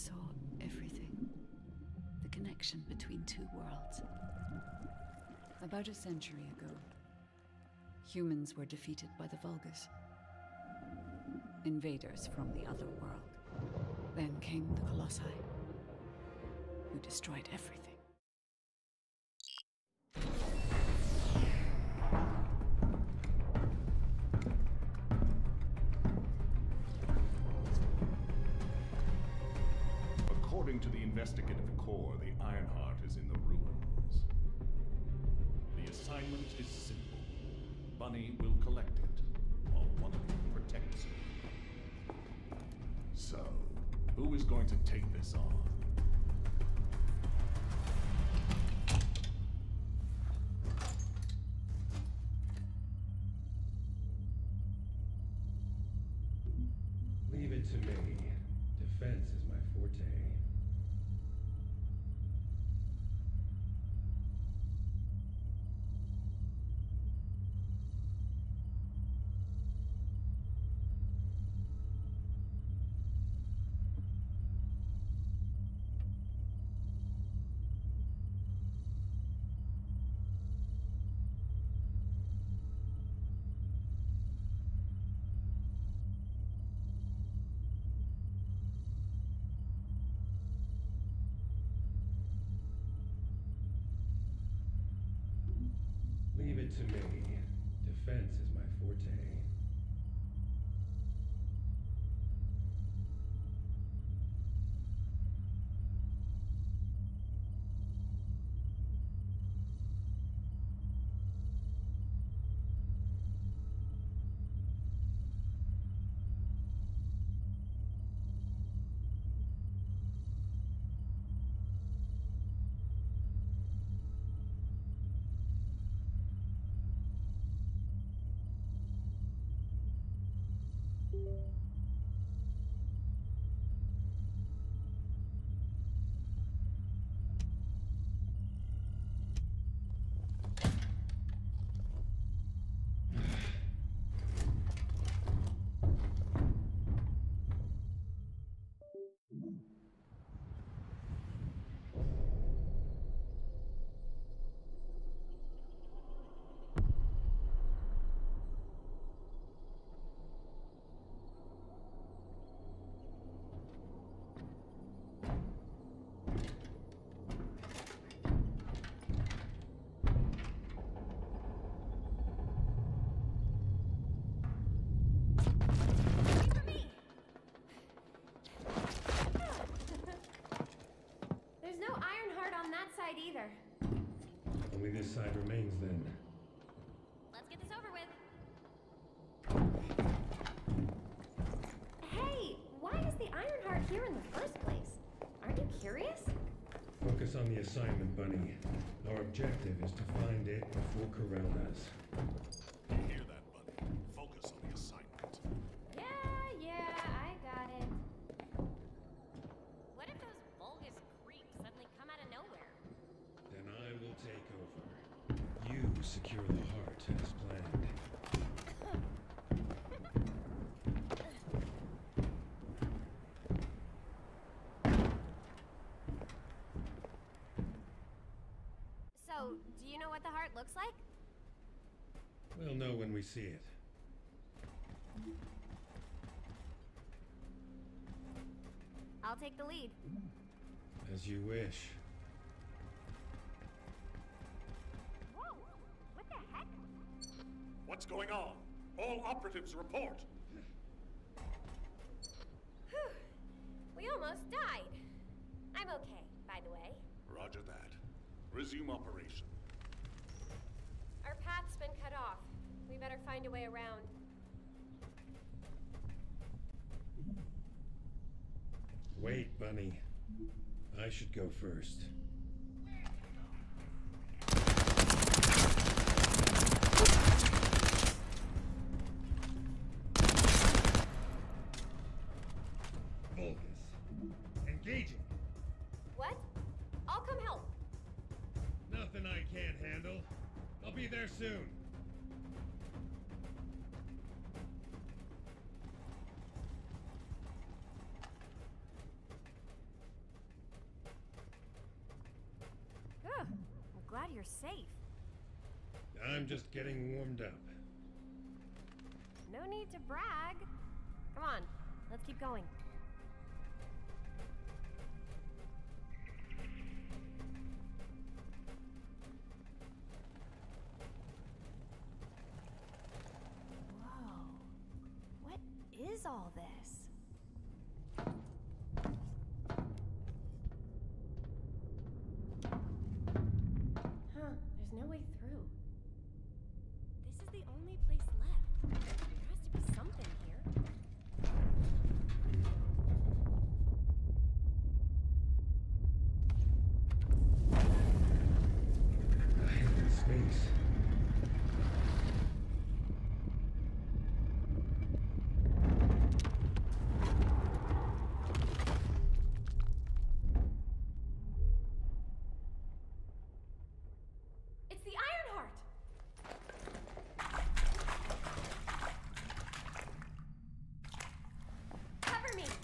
saw everything. The connection between two worlds. About a century ago, humans were defeated by the Vulgus. Invaders from the other world. Then came the Colossi, who destroyed everything. According to the investigative core, the Ironheart is in the ruins. The assignment is simple. Bunny will collect it, while one of you protects it. So, who is going to take this on? Leave it to me. Defense is my forte. Leave it to me. Defense is my forte. Either. Only this side remains then. Let's get this over with. Hey, why is the Ironheart here in the first place? Aren't you curious? Focus on the assignment, Bunny. Our objective is to find it before Corel does. You hear that, Bunny? Focus on the assignment. Yeah, I got it. What if those Vulgus creeps suddenly come out of nowhere? Then I will take over. You secure the heart as planned. So, do you know what the heart looks like? We'll know when we see it. I'll take the lead. As you wish. Whoa! What the heck? What's going on? All operatives report! Whew. We almost died. I'm okay, by the way. Roger that. Resume operation. Our path's been cut off. We better find a way around. Wait, Bunny. I should go first. Vulgus. Engaging. What? I'll come help. Nothing I can't handle. I'll be there soon. you're safe. I'm just getting warmed up. No need to brag. Come on, let's keep going. Whoa. What is all this? Huh, there's no way through. This is the only place left. There has to be something here. A hidden space. It's the Ironheart! Cover me!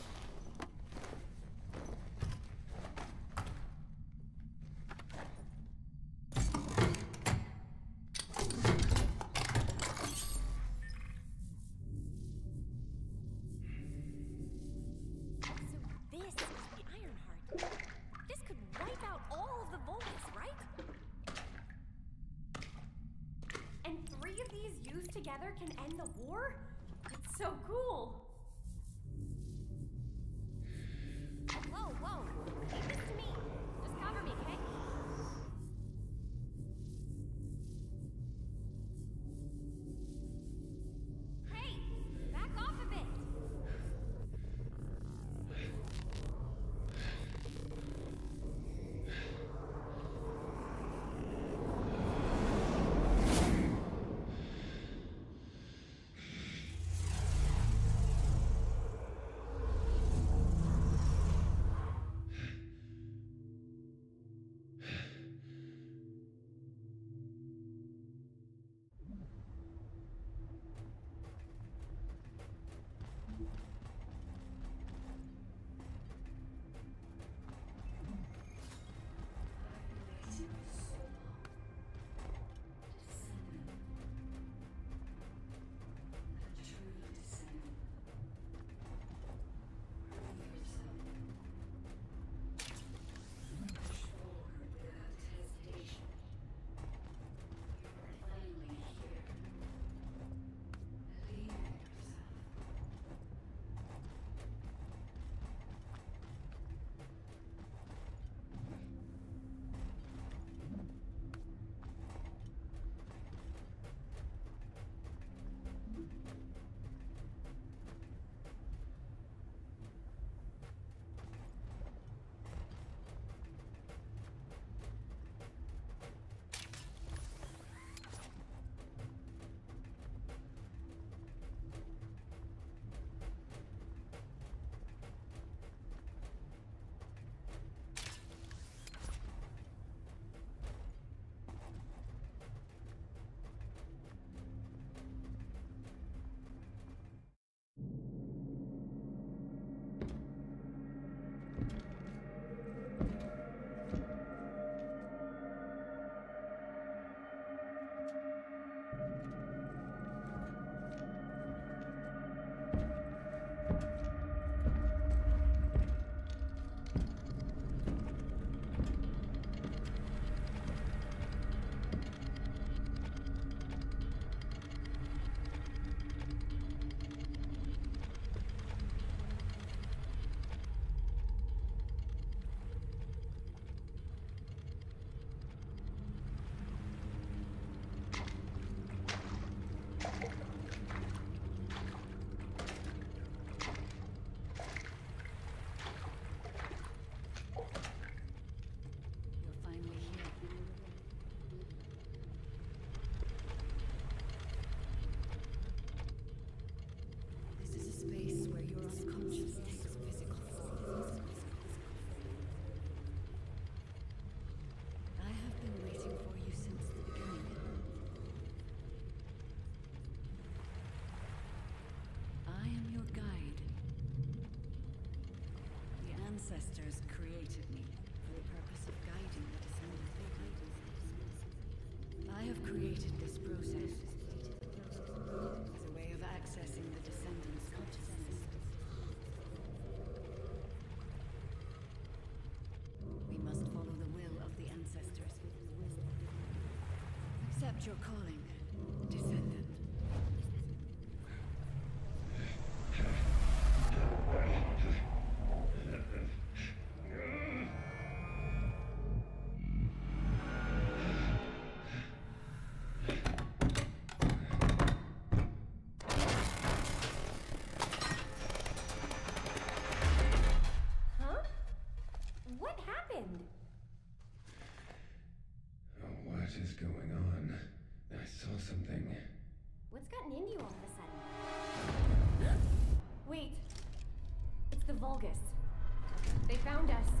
So this is the Ironheart. This could wipe out all of the Volus, right? And 3 of these used together can end the war? It's so cool! Whoa, whoa! Leave this to me! Just cover me, okay? Hey! Back off a bit! ancestors created me for the purpose of guiding the descendants. accept your calling, Descendant. Huh? What happened? Oh, what is going on? I saw something. What's gotten into you all of a sudden? Wait. It's the Vulgus. They found us.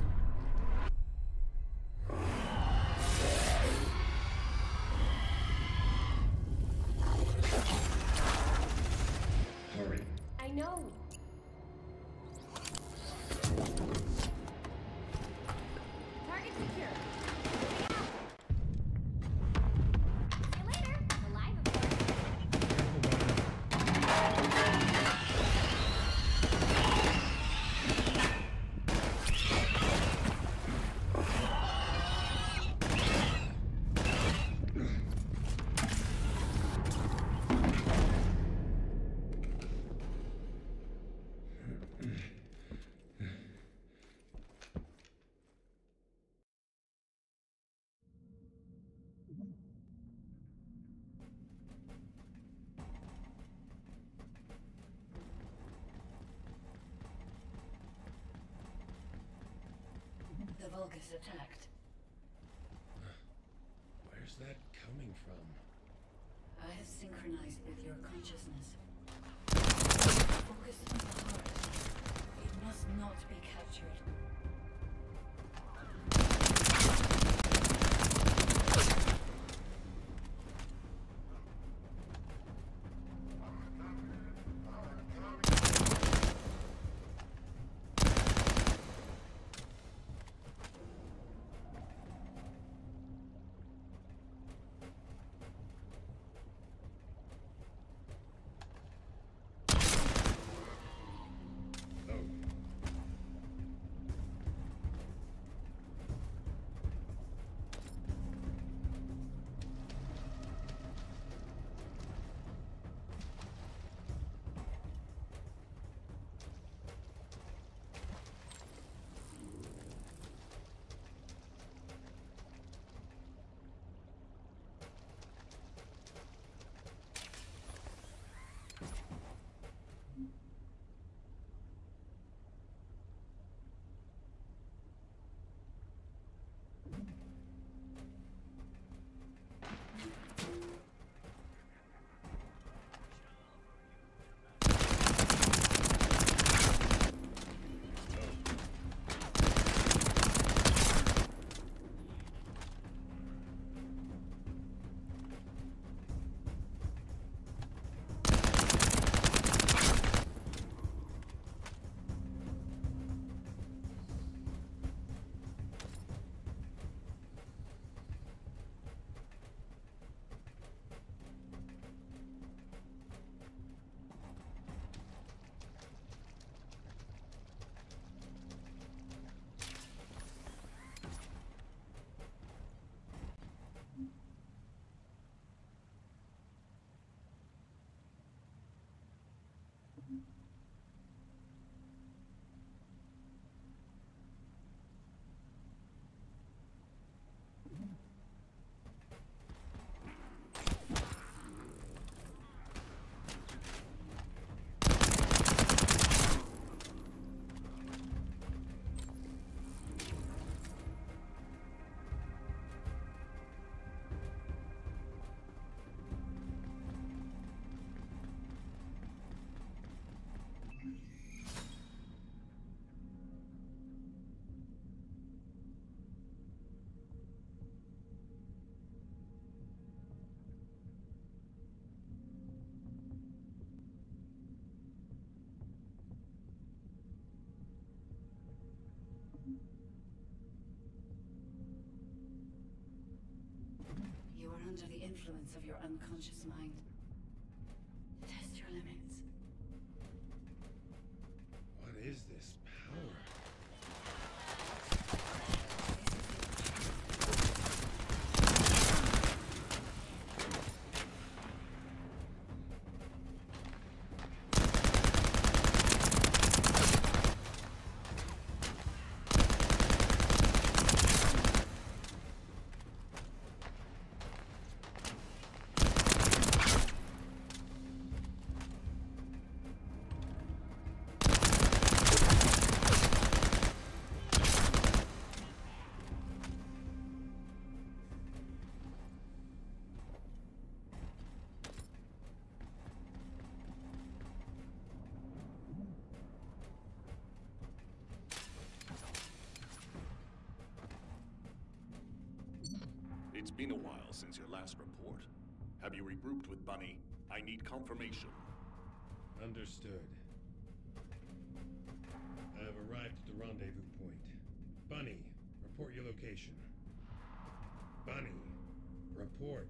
Hurry. I know. Target secure. See you later. Alive, of course. The Vulgus attacked. Where's that coming from? I have synchronized with your consciousness. Focus on the heart. It must not be captured. Under the influence of your unconscious mind. Test your limits. What is this power? It's been a while since your last report. Have you regrouped with Bunny? I need confirmation. Understood. I have arrived at the rendezvous point. Bunny, report your location. Bunny, report.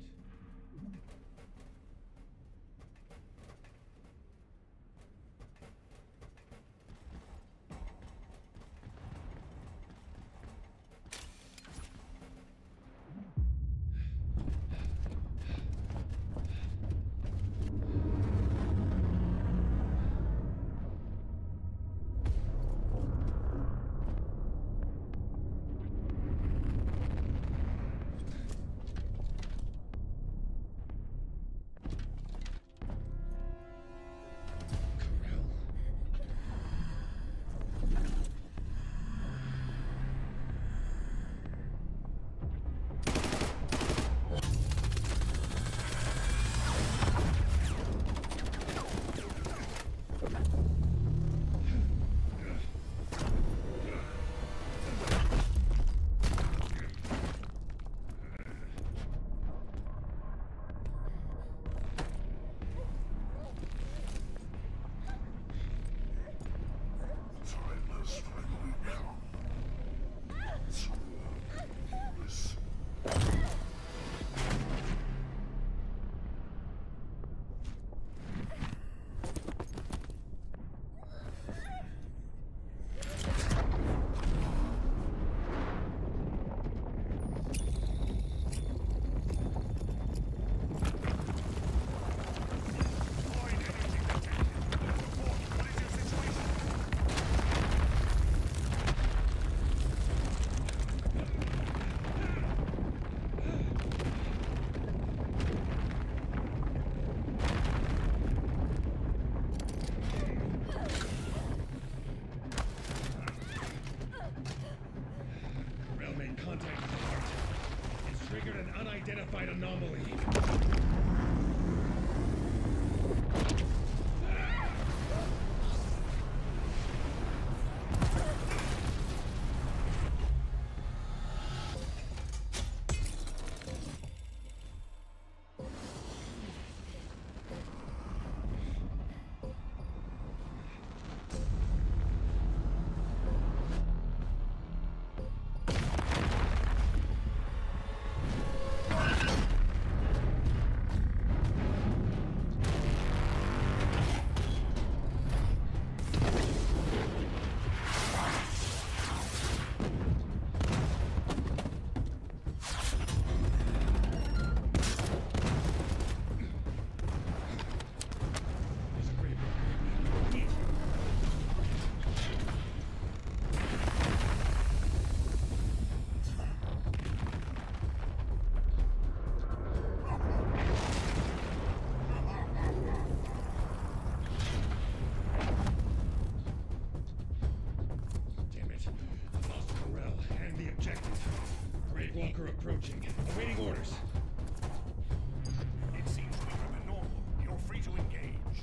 Unidentified anomaly. Approaching. Awaiting orders. It seems weaker than normal. You're free to engage.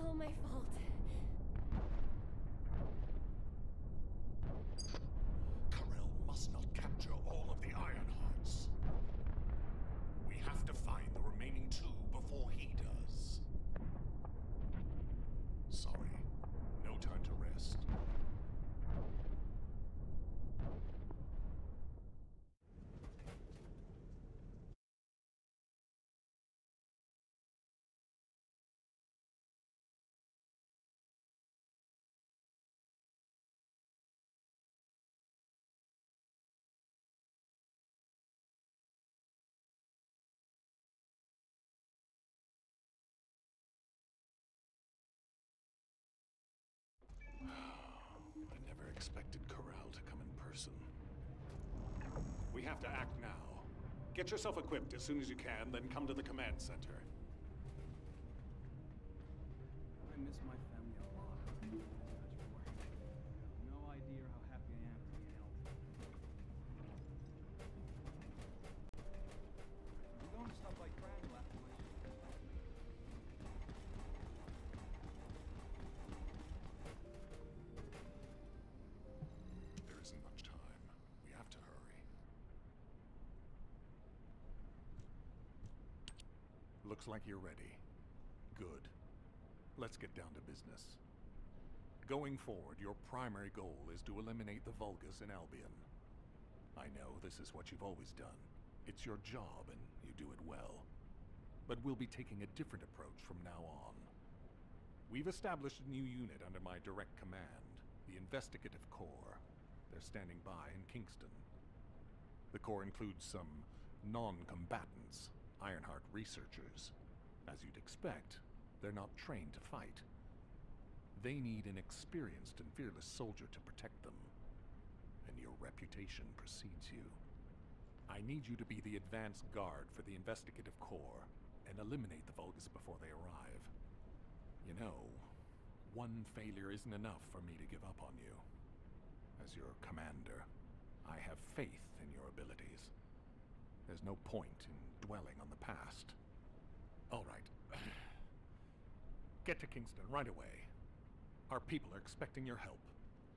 all my fault. Karel must not capture all of the Iron Hearts. We have to find the remaining two before he does. Sorry, no time to rest. I never expected Corral to come in person. We have to act now. Get yourself equipped as soon as you can, then come to the command center. I miss my family a lot. No idea how happy I am to be an elf. I'm going to stop by Crandall after my shift. There isn't much time. We have to hurry. Looks like you're ready. Good. Let's get down to business. Going forward, your primary goal is to eliminate the Vulgus in Albion. I know this is what you've always done. It's your job, and you do it well. But we'll be taking a different approach from now on. We've established a new unit under my direct command, the Investigative Corps. They're standing by in Kingston. The Corps includes some non-combatants, Ironheart researchers. As you'd expect, they're not trained to fight. They need an experienced and fearless soldier to protect them. And your reputation precedes you. I need you to be the advance guard for the Investigative Corps and eliminate the Vulgus before they arrive. You know, one failure isn't enough for me to give up on you. As your commander, I have faith in your abilities. There's no point in dwelling on the past. All right. Get to Kingston right away. Our people are expecting your help.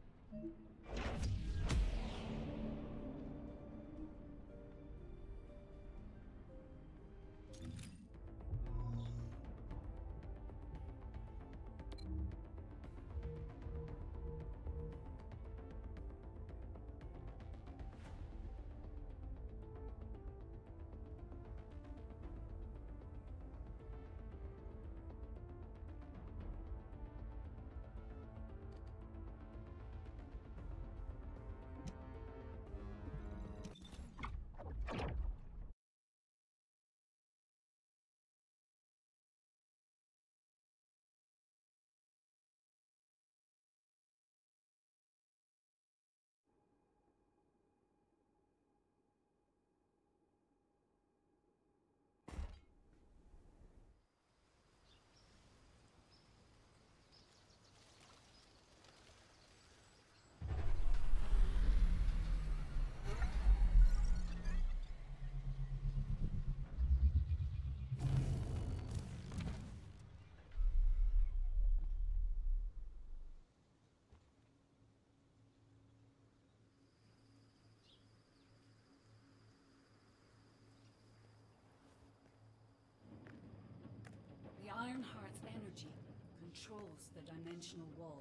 The Ironheart's energy controls the dimensional wall.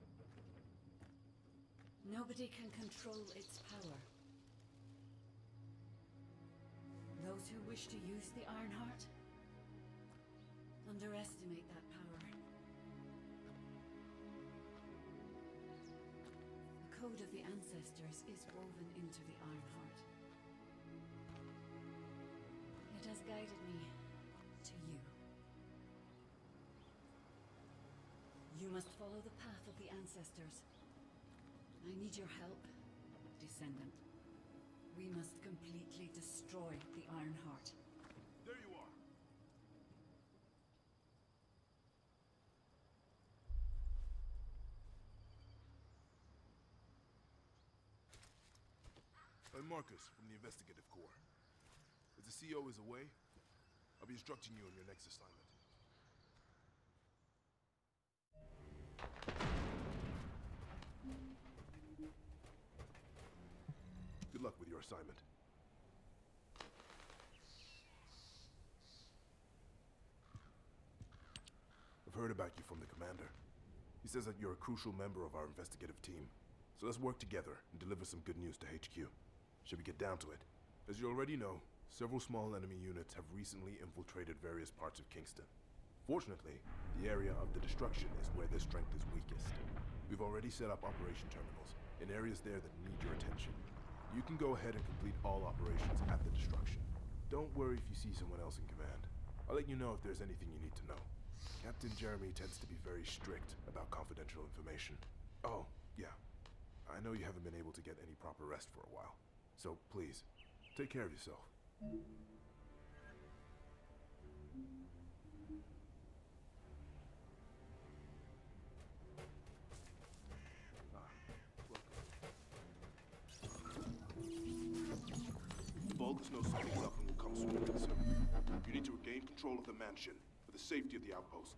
Nobody can control its power. Those who wish to use the Ironheart underestimate that power. The code of the ancestors is woven into the Ironheart. It has guided me to you. You must follow the path of the ancestors. I need your help, Descendant. We must completely destroy the Ironheart. There you are. I'm Marcus from the Investigative Corps. As the CO is away, I'll be instructing you on your next assignment. luck with your assignment. I've heard about you from the commander. He says that you're a crucial member of our investigative team. So let's work together and deliver some good news to HQ. Should we get down to it? As you already know, several small enemy units have recently infiltrated various parts of Kingston. Fortunately, the area of the destruction is where their strength is weakest. We've already set up operation terminals in areas there that need your attention. You can go ahead and complete all operations at the destruction. Don't worry if you see someone else in command. I'll let you know if there's anything you need to know. Captain Jeremy tends to be very strict about confidential information. Oh, yeah. I know you haven't been able to get any proper rest for a while. So please, take care of yourself. The Vulgus knows something's up and will come sooner than soon. You need to regain control of the mansion for the safety of the outpost.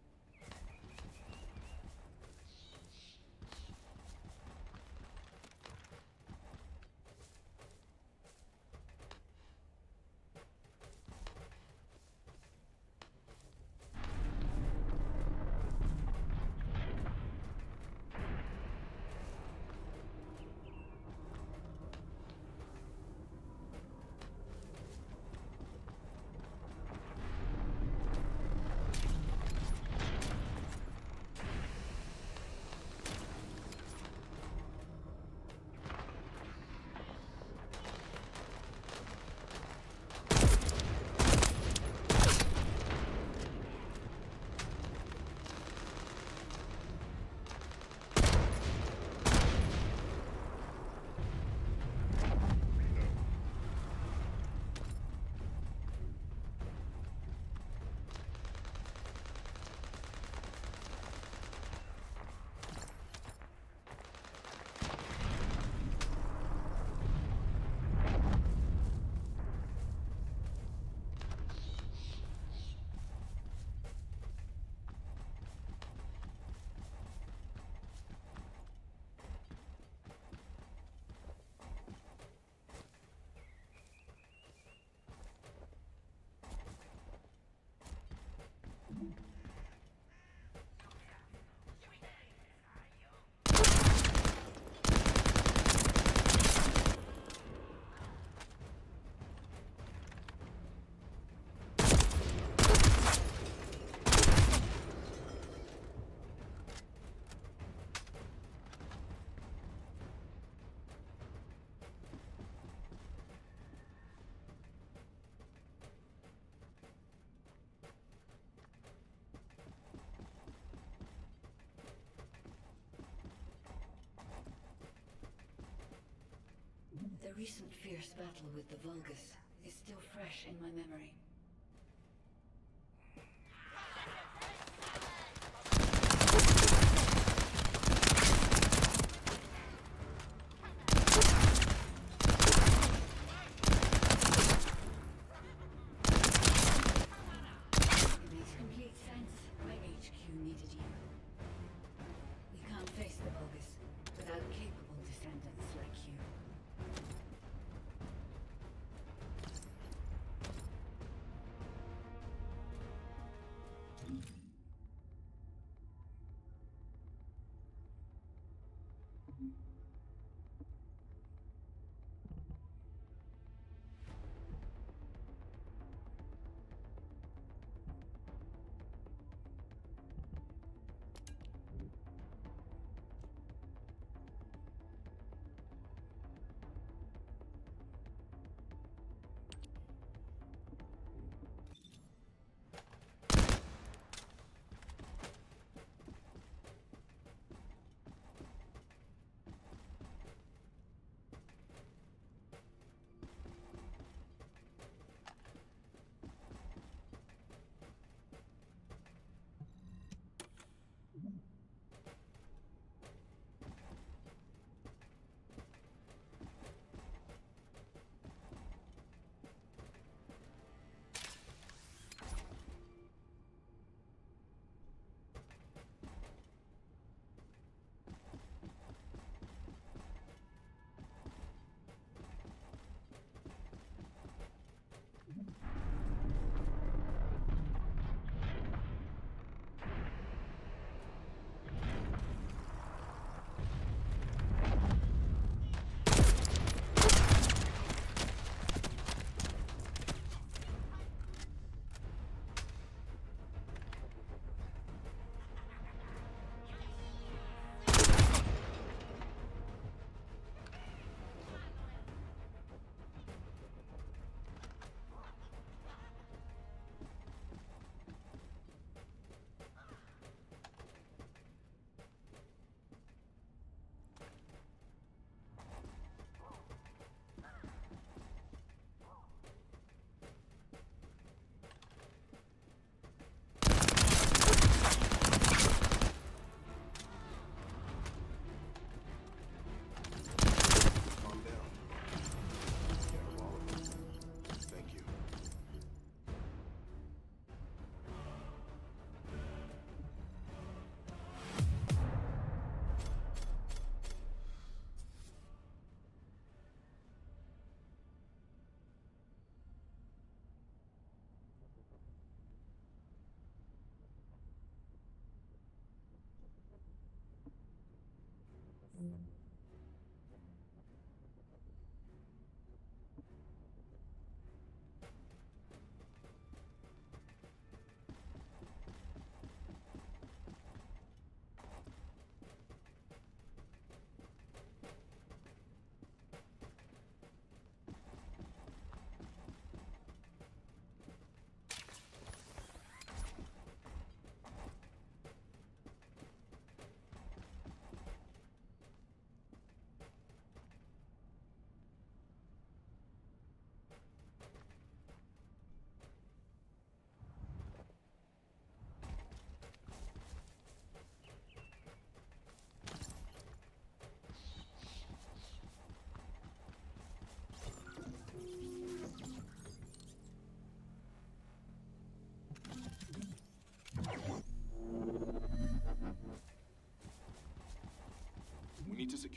The recent fierce battle with the Vulgus is still fresh in my memory. It makes complete sense why HQ needed you. We can't face the Vulgus without capable descendants like you.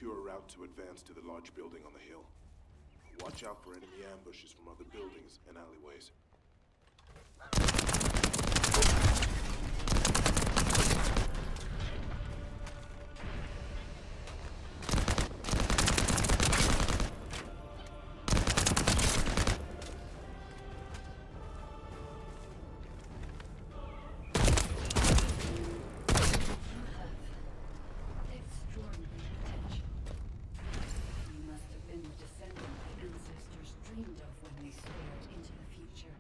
secure a route to advance to the large building on the hill. Watch out for enemy ambushes from other buildings and alleyways. Extraordinary potential. You must have been the descendant the ancestors dreamed of when they stared into the future.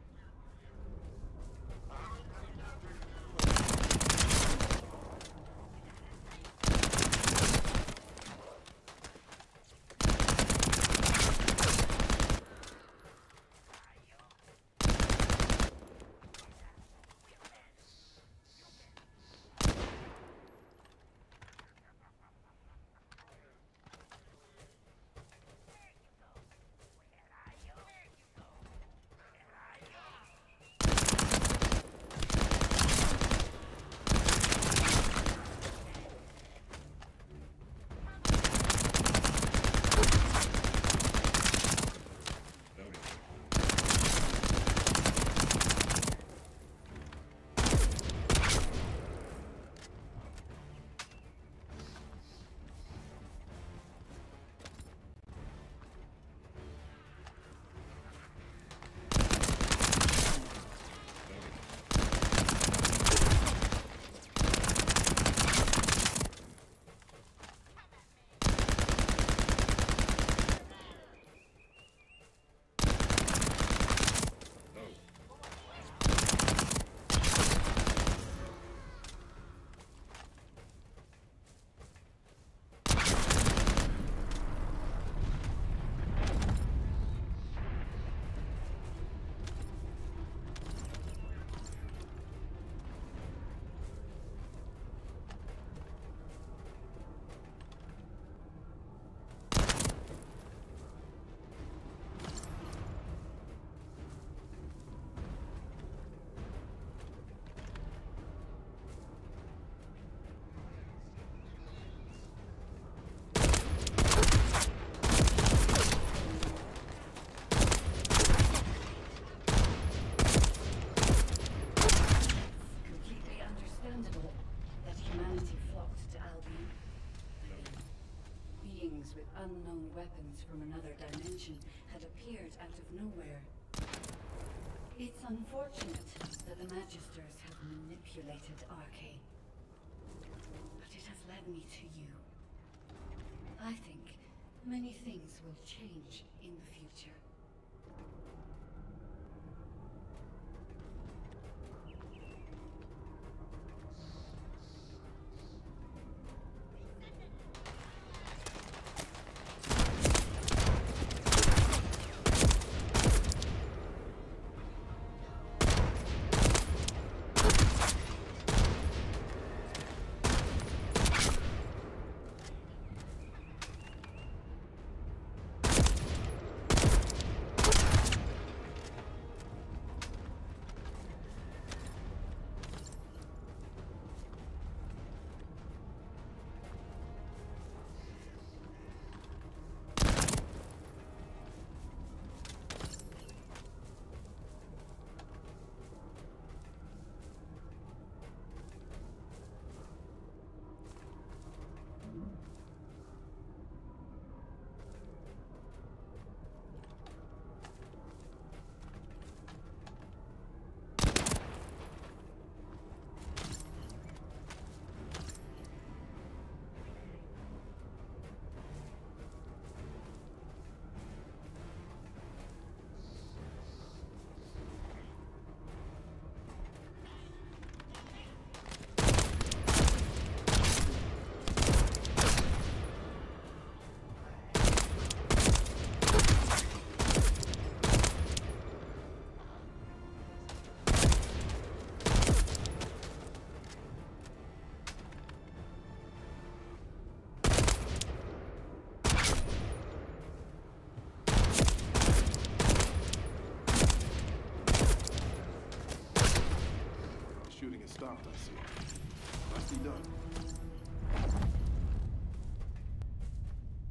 With unknown weapons from another dimension had appeared out of nowhere. It's unfortunate that the Magisters have manipulated Arcane, but it has led me to you. I think many things will change in the future. Shooting has stopped, I see. Nicely done.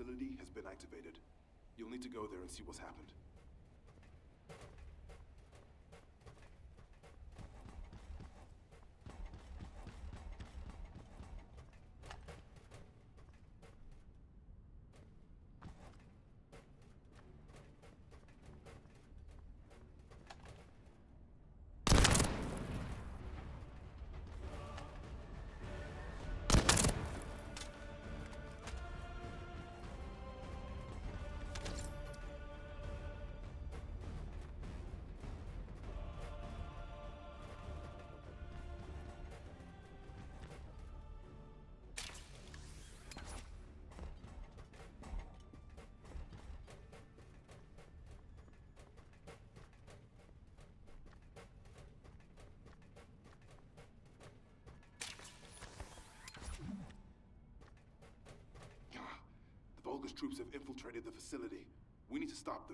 facility has been activated. You'll need to go there and see what's happened. The Vulgus troops have infiltrated the facility. We need to stop them.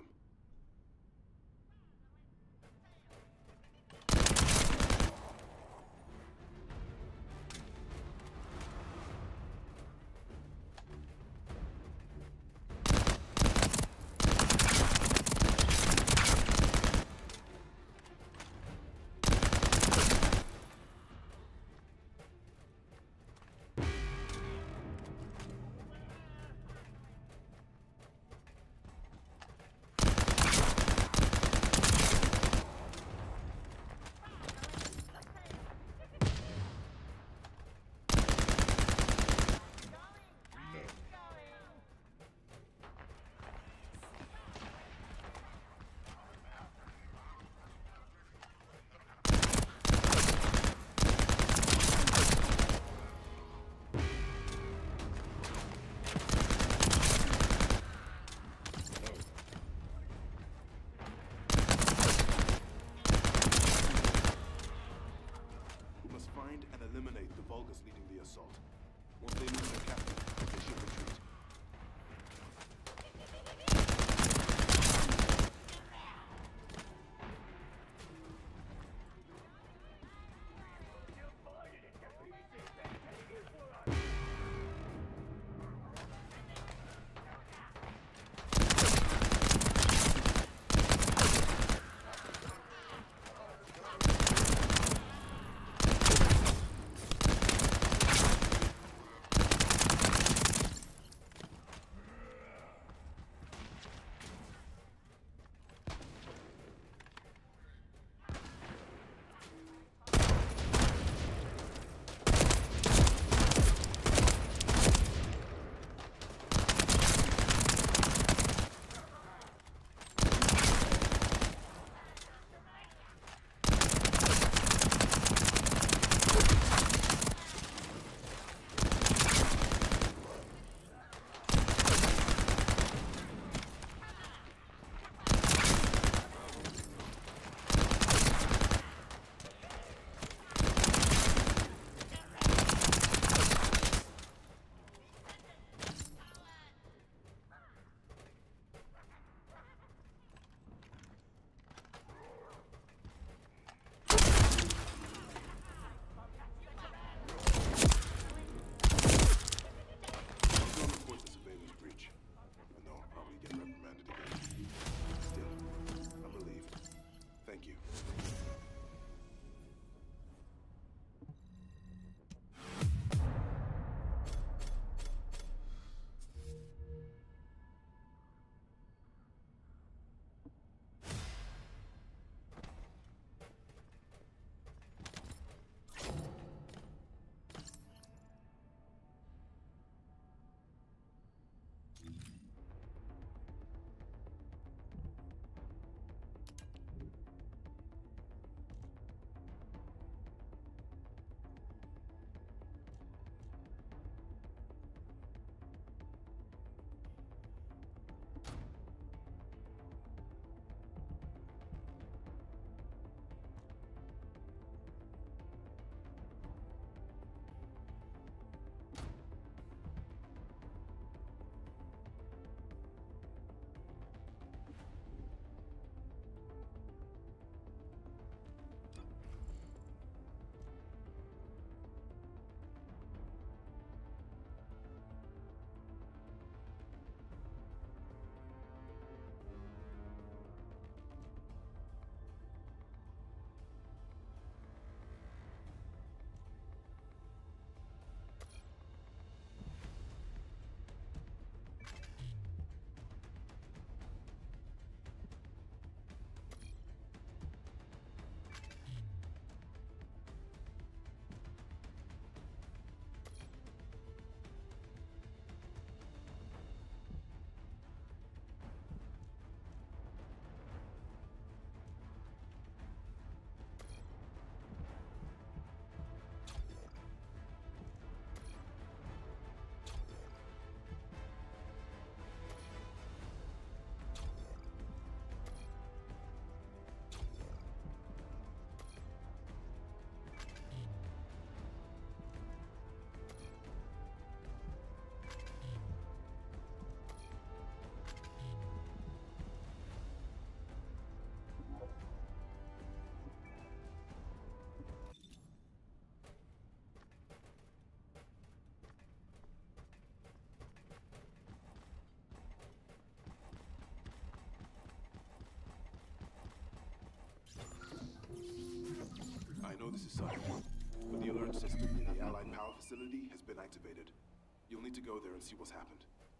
site. But the alert system in the Allied power facility has been activated. You'll need to go there and see what's happened.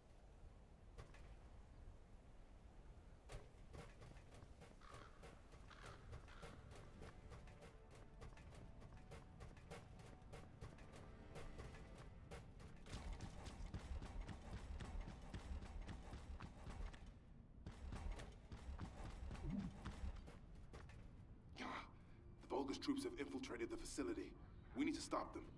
The Vulgus troops have infiltrated the facility. We need to stop them.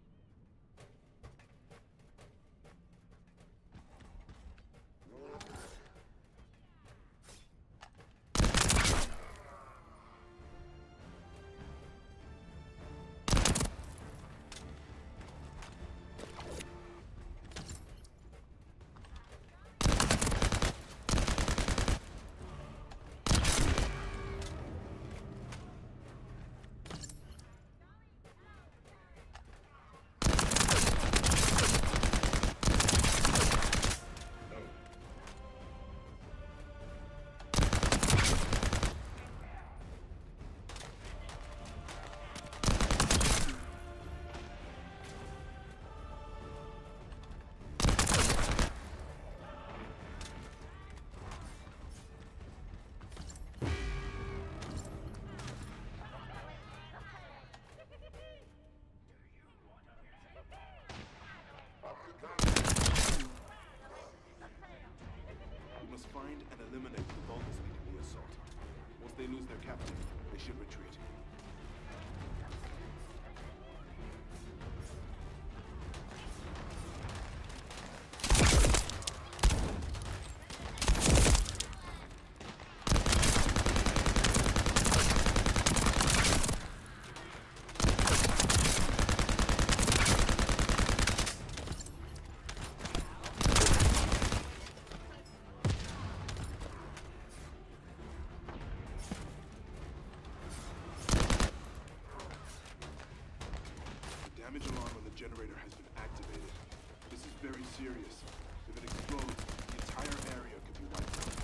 Find and eliminate the Vulgus leading the assault. Once they lose their captain, they should retreat. Damage alarm on the generator has been activated. This is very serious. If it explodes, the entire area could be wiped out.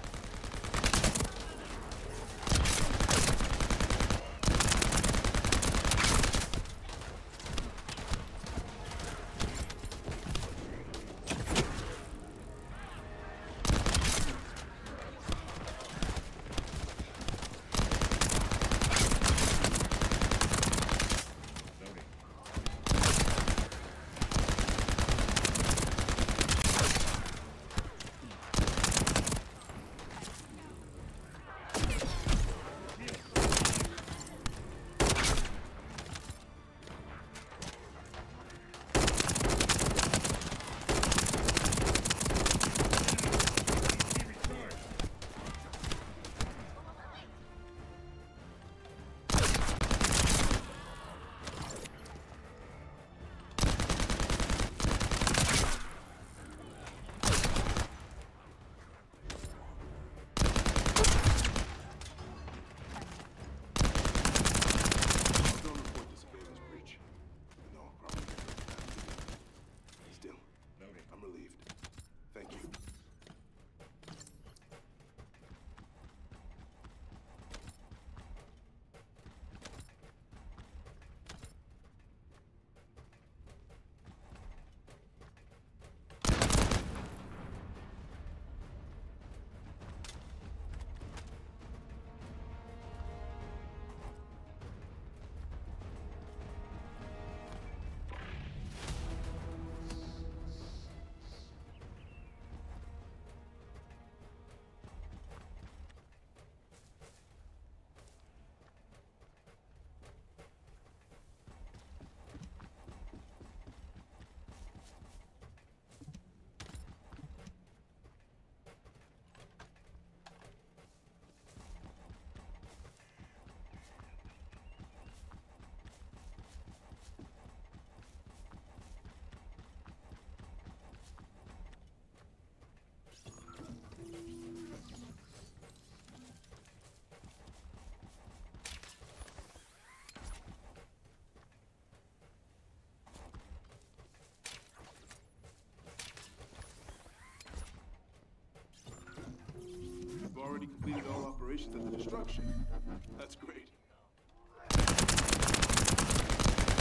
Already completed all operations at the destruction. That's great.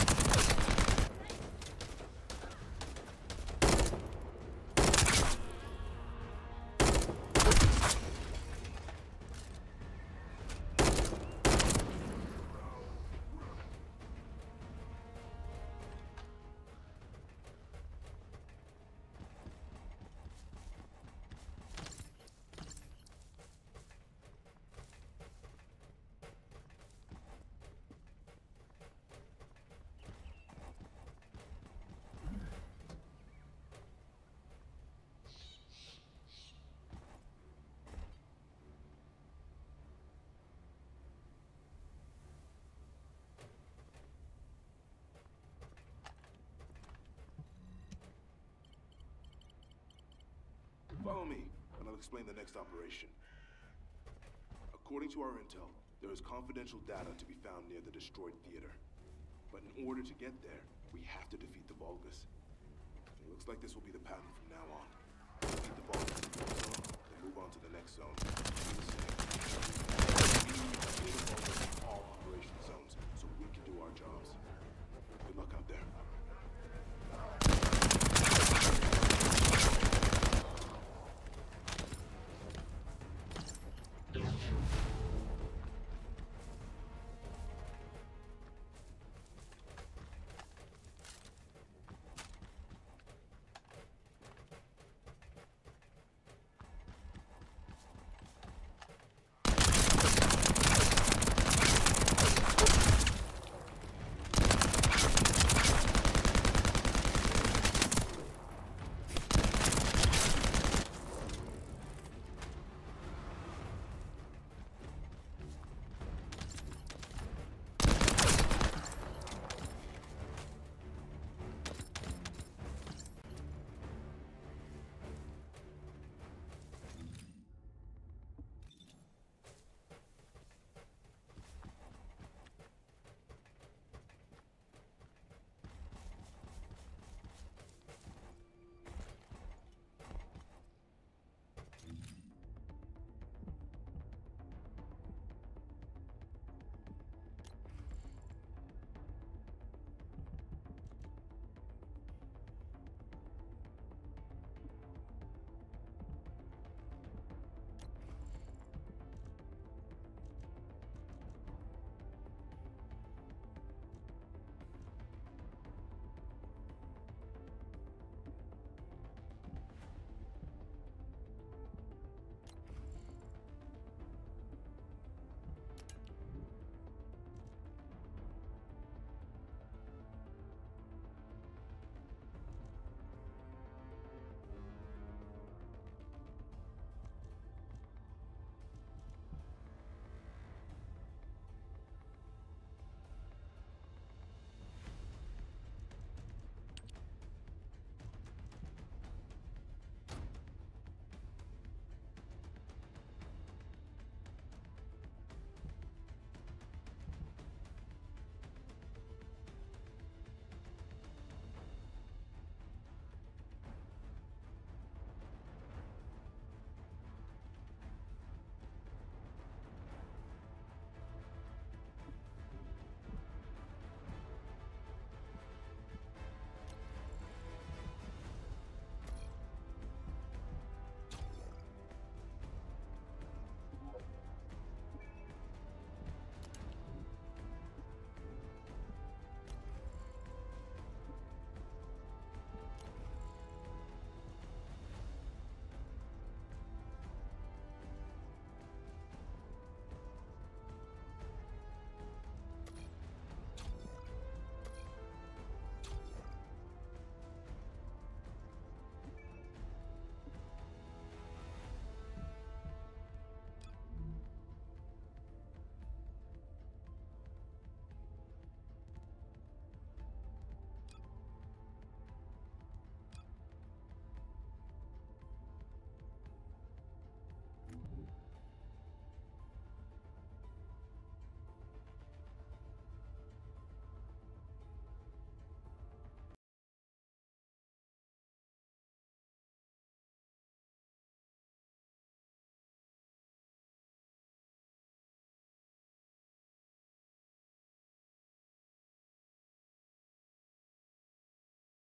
Follow me, and I'll explain the next operation. According to our intel, there is confidential data to be found near the destroyed theater. But in order to get there, we have to defeat the Vulgus. It looks like this will be the pattern from now on. Defeat the Vulgus in one zone, then move on to the next zone.